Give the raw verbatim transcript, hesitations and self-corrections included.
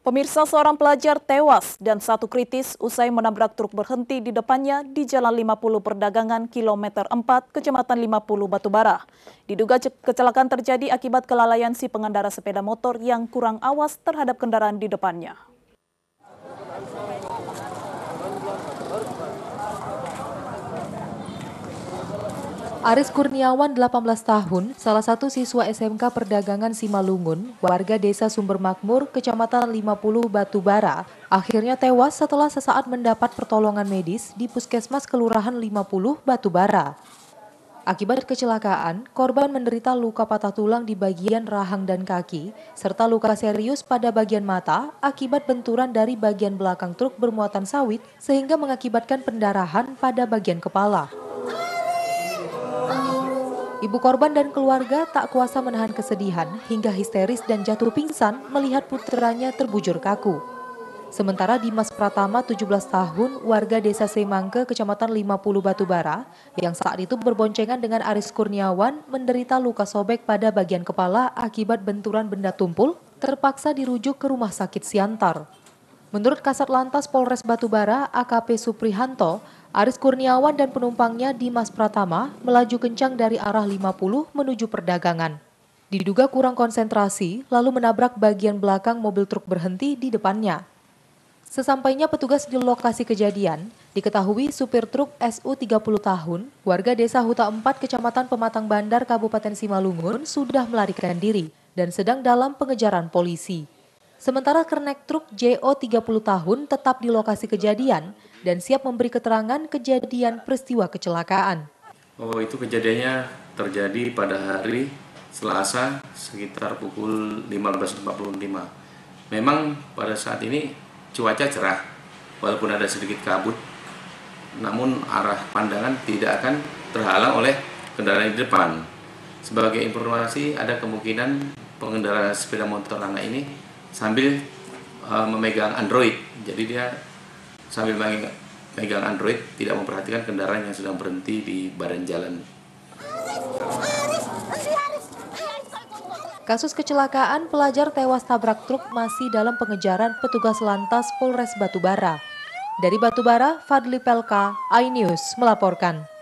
Pemirsa, seorang pelajar tewas dan satu kritis usai menabrak truk berhenti di depannya di Jalan lima puluh Perdagangan kilometer empat, Kecamatan lima puluh Batubara. Diduga kecelakaan terjadi akibat kelalaian si pengendara sepeda motor yang kurang awas terhadap kendaraan di depannya. Aris Kurniawan, delapan belas tahun, salah satu siswa S M K Perdagangan Simalungun, warga desa Sumber Makmur, Kecamatan lima puluh Batubara, akhirnya tewas setelah sesaat mendapat pertolongan medis di Puskesmas Kelurahan lima puluh Batubara. Akibat kecelakaan, korban menderita luka patah tulang di bagian rahang dan kaki, serta luka serius pada bagian mata akibat benturan dari bagian belakang truk bermuatan sawit sehingga mengakibatkan pendarahan pada bagian kepala. Ibu korban dan keluarga tak kuasa menahan kesedihan hingga histeris dan jatuh pingsan melihat putranya terbujur kaku. Sementara Dimas Pratama, tujuh belas tahun, warga desa Semangke, Kecamatan lima puluh Batubara, yang saat itu berboncengan dengan Aris Kurniawan, menderita luka sobek pada bagian kepala akibat benturan benda tumpul, terpaksa dirujuk ke Rumah Sakit Siantar. Menurut Kasat Lantas Polres Batubara, A K P Suprihanto, Aris Kurniawan dan penumpangnya Dimas Pratama melaju kencang dari arah lima puluh menuju Perdagangan. Diduga kurang konsentrasi, lalu menabrak bagian belakang mobil truk berhenti di depannya. Sesampainya petugas di lokasi kejadian, diketahui supir truk S U tiga puluh tahun, warga desa Huta empat, Kecamatan Pematang Bandar, Kabupaten Simalungun, sudah melarikan diri dan sedang dalam pengejaran polisi. Sementara kernet truk J O tiga puluh tahun tetap di lokasi kejadian dan siap memberi keterangan kejadian peristiwa kecelakaan. Oh, itu kejadiannya terjadi pada hari Selasa sekitar pukul lima belas empat puluh lima. Memang pada saat ini cuaca cerah, walaupun ada sedikit kabut, namun arah pandangan tidak akan terhalang oleh kendaraan di depan. Sebagai informasi, ada kemungkinan pengendara sepeda motor anak ini sambil uh, memegang Android, jadi dia sambil memegang Android tidak memperhatikan kendaraan yang sedang berhenti di badan jalan. Kasus kecelakaan pelajar tewas tabrak truk masih dalam pengejaran petugas Lantas Polres Batubara. Dari Batubara, Fadli Pelka, iNews melaporkan.